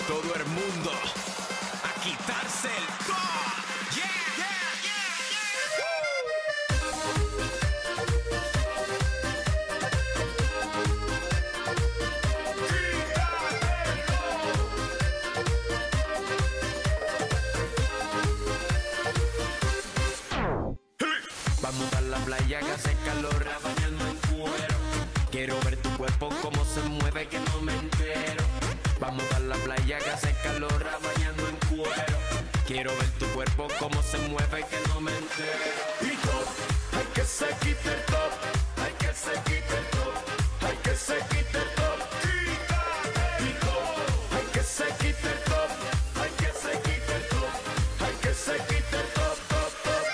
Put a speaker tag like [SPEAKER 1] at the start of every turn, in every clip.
[SPEAKER 1] todo el mundo a quitarse el top. Yeah, yeah, yeah, vamos a la playa que hace calor, bañando en cuero. Quiero ver tu cuerpo cómo se mueve, que no me entero. Vamos a la playa que hace calor, bañando en cuero. Quiero ver tu cuerpo cómo se mueve, que no me entero. Y top, hay que se quite el top, hay que se quite el top, hay que se quite el top. Y top, hay que se quite el top, hay que se quite el top, hay que se quite el top, top, top.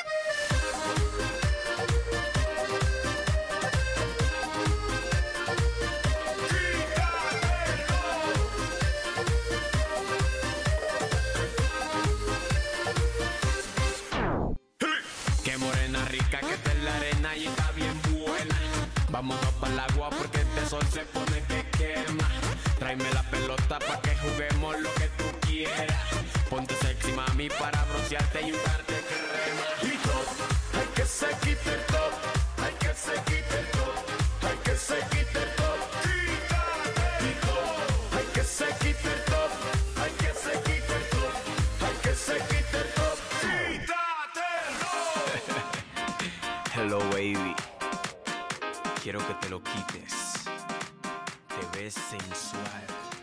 [SPEAKER 1] Qué morena rica que está en la arena y está bien buena. Vámonos para el agua porque este sol se pone que quema. Tráeme la pelota pa' que juguemos lo que tú quieras. Ponte sexy mami para broncearte y untarte crema. Y top, hay que se quite el top, hay que se quite el top, hay que se quite el top. Y top, hay que se quite el top, hay que se quite el top, hay que se quite el top. Hello baby, quiero que te lo quites, te ves sensual.